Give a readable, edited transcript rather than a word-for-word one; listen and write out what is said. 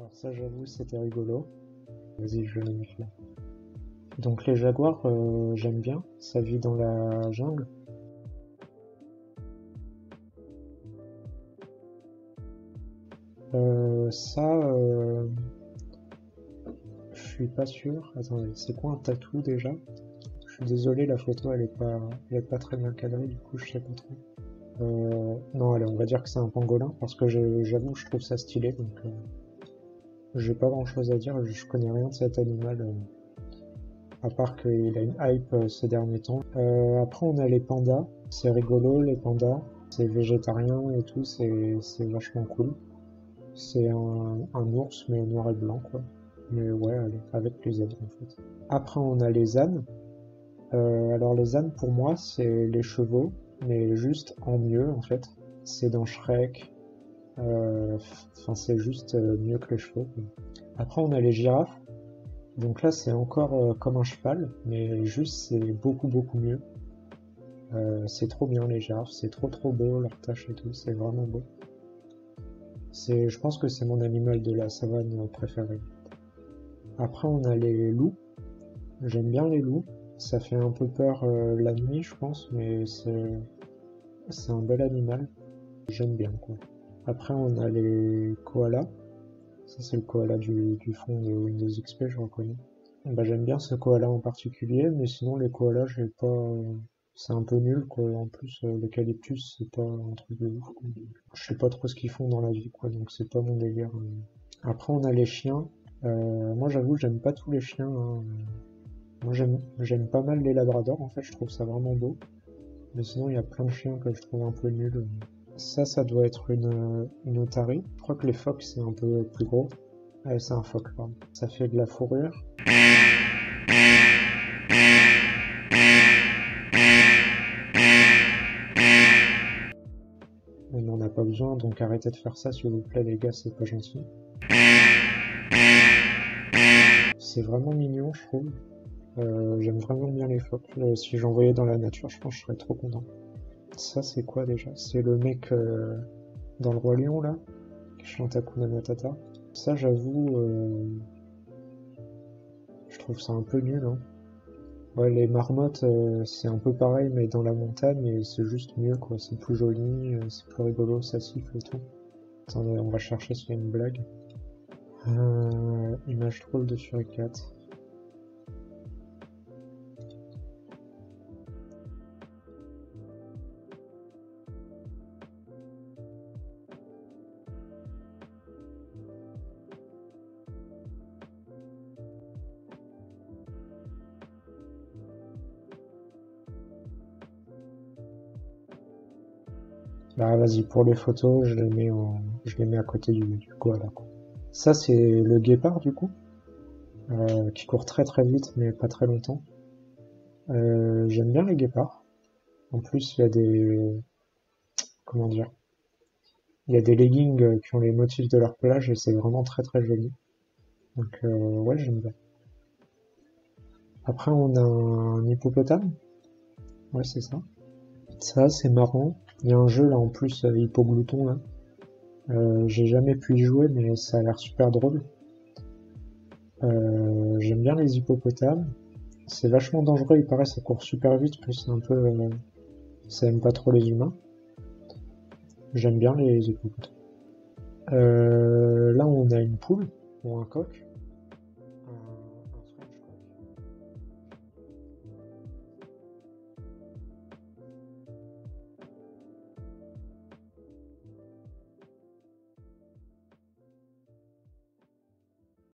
Alors ça j'avoue c'était rigolo. Vas-y je vais le mettre là. Donc les jaguars j'aime bien, ça vit dans la jungle. Je suis pas sûr. Attendez, c'est quoi un tatou déjà? Je suis désolé, la photo elle est pas très bien cadrée, du coup je sais pas trop. Non, allez, on va dire que c'est un pangolin parce que j'avoue je trouve ça stylé, donc j'ai pas grand chose à dire, je connais rien de cet animal, à part qu'il a une hype ces derniers temps. Après on a les pandas, c'est rigolo les pandas, c'est végétarien et tout, c'est vachement cool. C'est un ours mais noir et blanc quoi. Mais ouais, allez, avec les zèbres en fait. Après on a les ânes. Alors les ânes pour moi c'est les chevaux, mais juste en mieux en fait. C'est dans Shrek. Enfin c'est juste mieux que les chevaux, quoi. Après on a les girafes. Donc là c'est encore comme un cheval, mais juste c'est beaucoup mieux. C'est trop bien les girafes, c'est trop beau leur tache et tout, c'est vraiment beau. Je pense que c'est mon animal de la savane préféré. Après on a les loups. J'aime bien les loups. Ça fait un peu peur la nuit je pense, mais c'est un bel animal. J'aime bien quoi. Après on a les koalas. Ça c'est le koala du fond de Windows XP, je reconnais. Bah, j'aime bien ce koala en particulier, mais sinon les koalas j'ai pas. C'est un peu nul quoi. En plus l'eucalyptus c'est pas un truc de ouf, quoi. Je sais pas trop ce qu'ils font dans la vie quoi, donc c'est pas mon délire. Après on a les chiens. Moi j'avoue j'aime pas tous les chiens, hein. Moi j'aime pas mal les labradors en fait, je trouve ça vraiment beau. Mais sinon il y a plein de chiens que je trouve un peu nuls. Ça doit être une otarie. Je crois que les phoques c'est un peu plus gros. C'est un phoque, pardon. Ça fait de la fourrure. On n'en a pas besoin, donc arrêtez de faire ça s'il vous plaît les gars, c'est pas gentil. C'est vraiment mignon je trouve. J'aime vraiment bien les phoques. Si j'en voyais dans la nature, je pense que je serais trop content. Ça c'est quoi déjà? C'est le mec dans le Roi Lion là, qui chante Hakuna Matata. Ça j'avoue, je trouve ça un peu nul, hein. Ouais, les marmottes, c'est un peu pareil, mais dans la montagne, et c'est juste mieux, quoi. C'est plus joli, c'est plus rigolo, ça siffle et tout. Attendez, on va chercher s'il y a une blague. Image drôle de suricate. Bah vas-y, pour les photos, je les mets à côté du koala, quoi. Ça, c'est le guépard, du coup, qui court très vite, mais pas très longtemps. J'aime bien les guépards. En plus, il y a des... Comment dire? Il y a des leggings qui ont les motifs de leur plage et c'est vraiment très joli. Donc ouais, j'aime bien. Après, on a un hippopotame. Ouais, c'est ça. Ça, c'est marrant. Il y a un jeu là en plus, Hippoglouton là. J'ai jamais pu y jouer, mais ça a l'air super drôle. J'aime bien les hippopotames. C'est vachement dangereux, il paraît, ça court super vite, puis c'est un peu... ça aime pas trop les humains. J'aime bien les hippopotames. Là, on a une poule, ou un coq.